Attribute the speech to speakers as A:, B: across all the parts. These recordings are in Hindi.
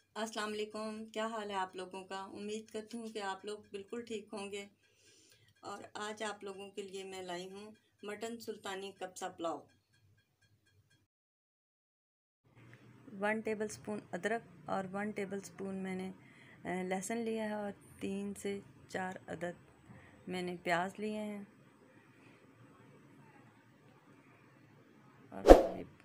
A: अस्सलाम वालेकुम। क्या हाल है आप लोगों का? उम्मीद करती हूँ कि आप लोग बिल्कुल ठीक होंगे। और आज आप लोगों के लिए मैं लाई हूँ मटन सुल्तानी कब्सा पुलाव। 1 टेबल स्पून अदरक और 1 टेबल स्पून मैंने लहसुन लिया है और 3 से 4 अदद मैंने प्याज लिए हैं। और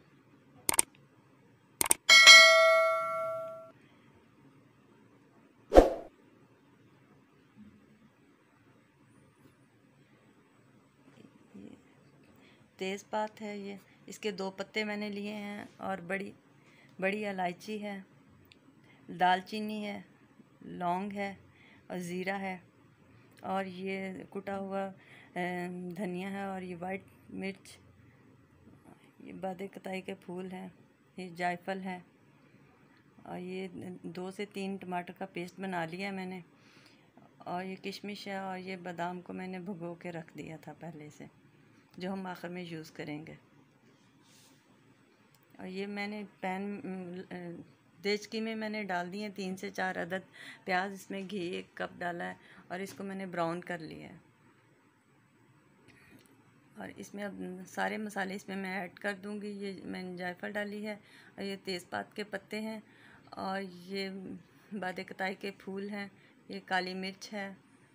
A: ये तेज़पात है, ये इसके 2 पत्ते मैंने लिए हैं। और बड़ी बड़ी इलायची है, दालचीनी है, लौंग है और ज़ीरा है। और ये कुटा हुआ धनिया है। और ये वाइट मिर्च, ये बादे कताई के फूल हैं, ये जायफल है। और ये 2 से 3 टमाटर का पेस्ट बना लिया है मैंने। और ये किशमिश है और ये बादाम को मैंने भिगो के रख दिया था पहले से, जो हम आखिर में यूज़ करेंगे। और ये मैंने देचकी में मैंने डाल दिए 3 से 4 अदद प्याज। इसमें घी 1 कप डाला है और इसको मैंने ब्राउन कर लिया है। और इसमें अब सारे मसाले इसमें मैं ऐड कर दूंगी। ये मैंने जायफल डाली है और ये तेज़पात के पत्ते हैं और ये बादे कताई के फूल हैं, ये काली मिर्च है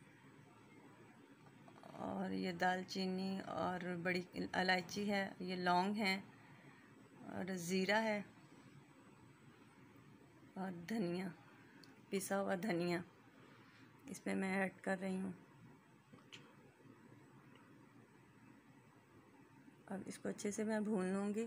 A: और ये दालचीनी और बड़ी इलायची है, ये लौंग है और ज़ीरा है और धनिया, पिसा हुआ धनिया इसमें मैं ऐड कर रही हूँ। अब इसको अच्छे से मैं भून लूँगी।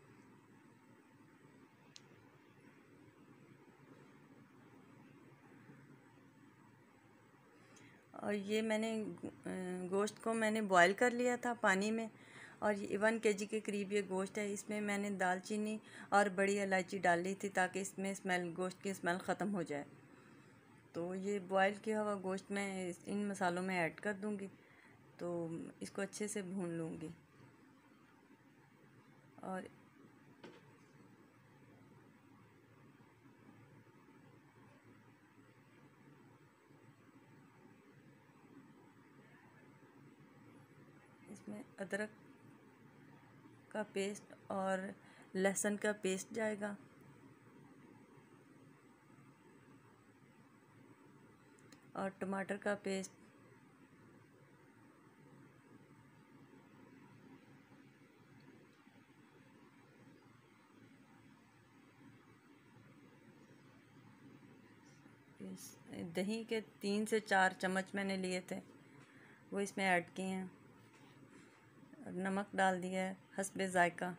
A: और ये मैंने गोश्त को मैंने बॉईल कर लिया था पानी में। और ये 1 केजी के करीब ये गोश्त है। इसमें मैंने दालचीनी और बड़ी इलायची डाल ली थी ताकि इसमें गोश्त की स्मेल ख़त्म हो जाए। तो ये बॉईल किया हुआ गोश्त मैं इन मसालों में ऐड कर दूँगी। तो इसको अच्छे से भून लूँगी। और इसमें अदरक का पेस्ट और लहसुन का पेस्ट जाएगा। और टमाटर का पेस्ट, दही के 3 से 4 चम्मच मैंने लिए थे, वो इसमें ऐड किए हैं। नमक डाल दिया है हस्बे ज़ायका।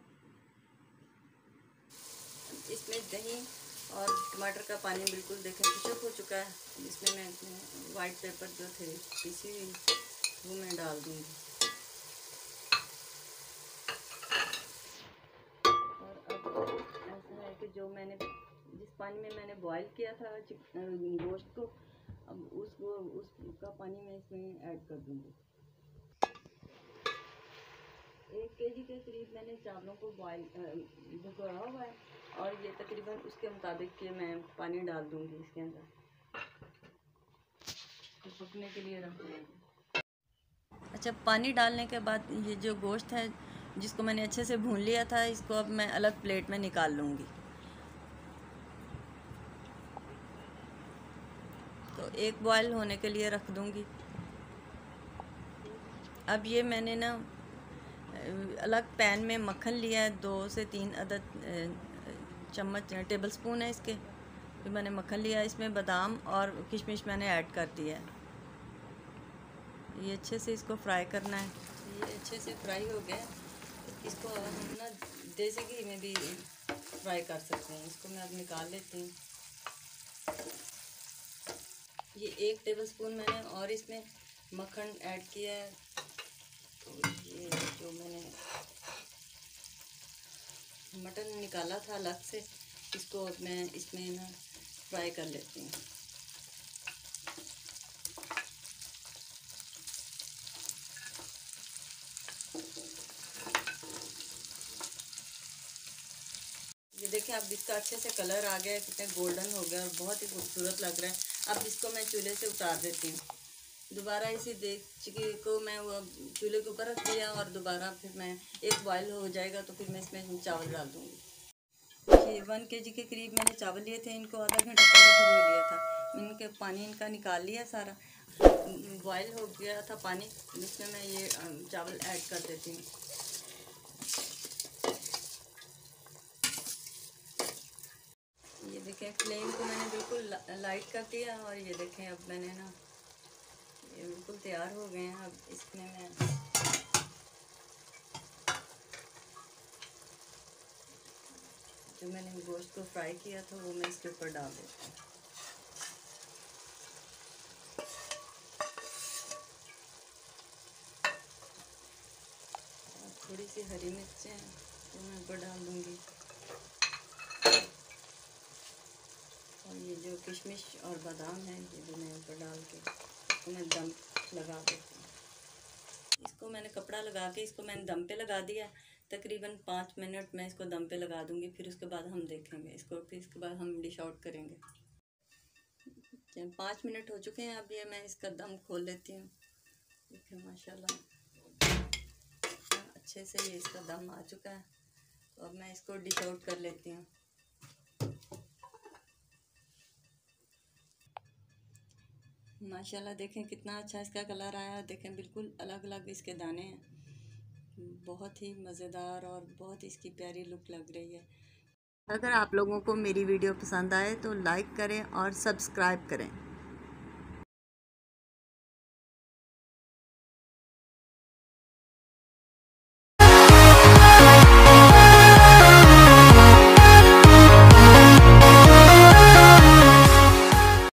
A: इसमें दही और टमाटर का पानी बिल्कुल देखें खुशक हो चुका है। इसमें मैं वाइट पेपर जो थे पीसी हुई वो मैं डाल दूँगी। और अब ऐसा है कि जो मैंने जिस पानी में मैंने बॉईल किया था गोश्त को, अब उसका पानी मैं इसमें ऐड कर दूँगी। 1 केजी के करीब मैंने चावलों को भिगोया हुआ है और ये तकरीबन उसके मुताबिक कि मैं पानी डाल दूँगी इसके अंदर, तो पकने के लिए रख दूँगी। अच्छा, पानी डालने के बाद ये जो गोश्त है जिसको मैंने अच्छे से भून लिया था, इसको अब मैं अलग प्लेट में निकाल लूँगी। तो एक बॉयल होने के लिए रख दूँगी। अब ये मैंने ना अलग पैन में मक्खन लिया है, 2 से 3 अदद चम्मच टेबल स्पून है इसके। फिर मैंने मक्खन लिया, इसमें बादाम और किशमिश मैंने ऐड कर दिया है। ये अच्छे से इसको फ्राई करना है। ये अच्छे से फ्राई हो गया। इसको हम ना देसी घी में भी फ्राई कर सकते हैं। इसको मैं अब निकाल लेती हूँ। ये 1 टेबल स्पून मैंने और इसमें मक्खन ऐड किया है। तो ये जो मैंने मटन निकाला था अलग से, इसको मैं इसमें ना फ्राई कर लेती हूँ। ये देखें देखें अब इसका अच्छे से कलर आ गया है, कितने गोल्डन हो गया और बहुत ही खूबसूरत लग रहा है। अब इसको मैं चूल्हे से उतार देती हूँ। दोबारा इसी देगची को मैं वो चूल्हे के ऊपर रख दिया और दोबारा फिर मैं एक बॉयल हो जाएगा तो फिर मैं इसमें चावल डाल दूँगी। देखिए 1 kg के करीब मैंने चावल लिए थे, इनको आधा घंटा पहले भिगो लिया था। इनके पानी इनका निकाल लिया सारा, बॉयल हो गया था पानी, इसमें मैं ये चावल ऐड कर देती हूँ। ये देखें फ्लेम को मैंने बिल्कुल लाइट कर दिया और ये देखें अब मैंने ना ये बिल्कुल तैयार हो गए हैं। अब इसमें मैं जो मैंने गोश्त को फ्राई किया था वो मैं इसके ऊपर डाल देती हूँ। थोड़ी सी हरी मिर्चें तो मैं ऊपर डाल दूँगी और ये जो किशमिश और बादाम है ये भी मैं ऊपर डाल के इसको मैं दम लगा देती हूँ। इसको मैंने कपड़ा लगा के इसको मैंने दम पे लगा दिया। तकरीबन 5 मिनट मैं इसको दम पे लगा दूँगी, फिर उसके बाद हम देखेंगे इसको, फिर इसके बाद हम डिश आउट करेंगे। 5 मिनट हो चुके हैं, अब ये मैं इसका दम खोल लेती हूँ। देखिए माशाल्लाह अच्छे से ये इसका दम आ चुका है, तो अब मैं इसको डिश आउट कर लेती हूँ। माशाल्लाह देखें कितना अच्छा इसका कलर आया है। देखें बिल्कुल अलग अलग इसके दाने हैं, बहुत ही मज़ेदार और बहुत ही इसकी प्यारी लुक लग रही है। अगर आप लोगों को मेरी वीडियो पसंद आए तो लाइक करें और सब्सक्राइब करें।